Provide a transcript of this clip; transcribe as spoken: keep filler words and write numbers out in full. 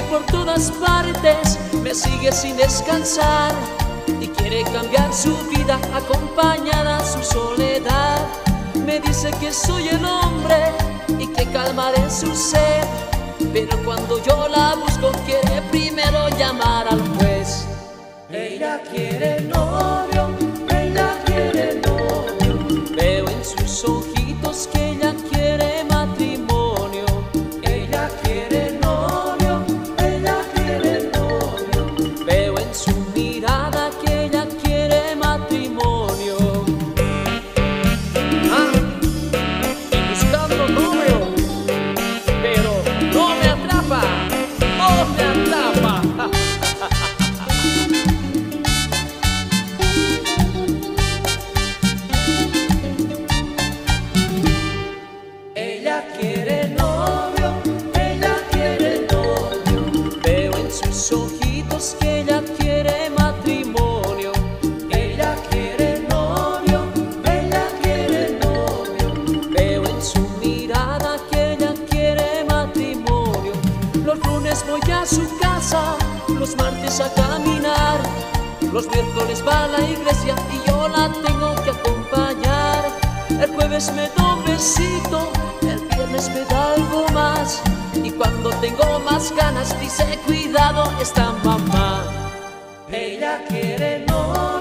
por todas partes, me sigue sin descansar y quiere cambiar su vida acompañada a su soledad. Me dice que soy el hombre y que calmaré su sed, pero cuando yo la busco quiere primero llamar al juez. Ella quiere novio, ella quiere novio. Veo en sus ojitos que ella quiere matrimonio. Ella quiere novio, ella quiere novio. Veo en su mirada que ella quiere matrimonio. Ah, buscando novio, pero no me atrapa, no me atrapa. Ella quiere novio, ella quiere novio. Veo en sus ojitos que ella quiere matrimonio. Ella quiere novio, ella quiere novio. Veo en su mirada que ella quiere matrimonio. Los lunes voy a su casa, los martes a caminar, los miércoles va a la iglesia y yo la tengo que acompañar. El jueves me da un besito, el viernes me da algo más, y cuando tengo más ganas dice cuidado está mamá. Ella quiere novio.